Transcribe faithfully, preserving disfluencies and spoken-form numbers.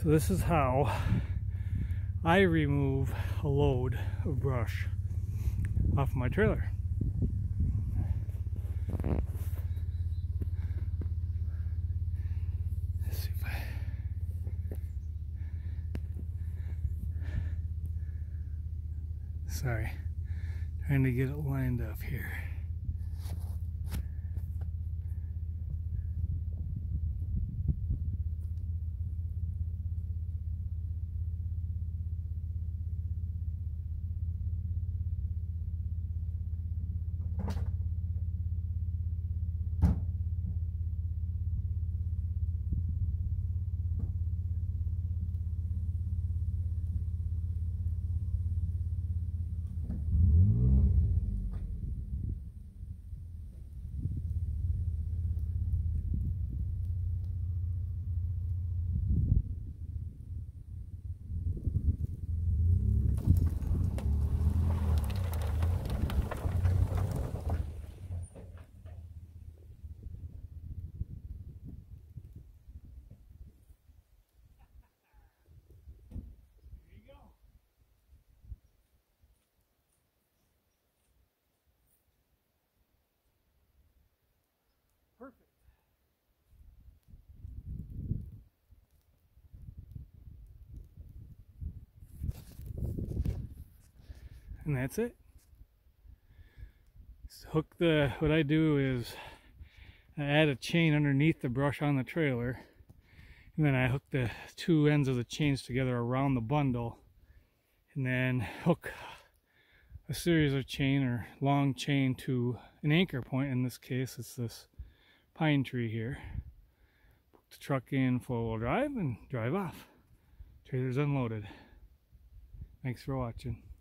So this is how I remove a load of brush off my trailer. Let's see if I... Sorry, trying to get it lined up here. Perfect. And that's it. So hook the, what I do is I add a chain underneath the brush on the trailer, and then I hook the two ends of the chains together around the bundle, and then hook a series of chain or long chain to an anchor point. In this case, it's this pine tree here. Put the truck in four-wheel drive and drive off. Trailer's unloaded. Thanks for watching.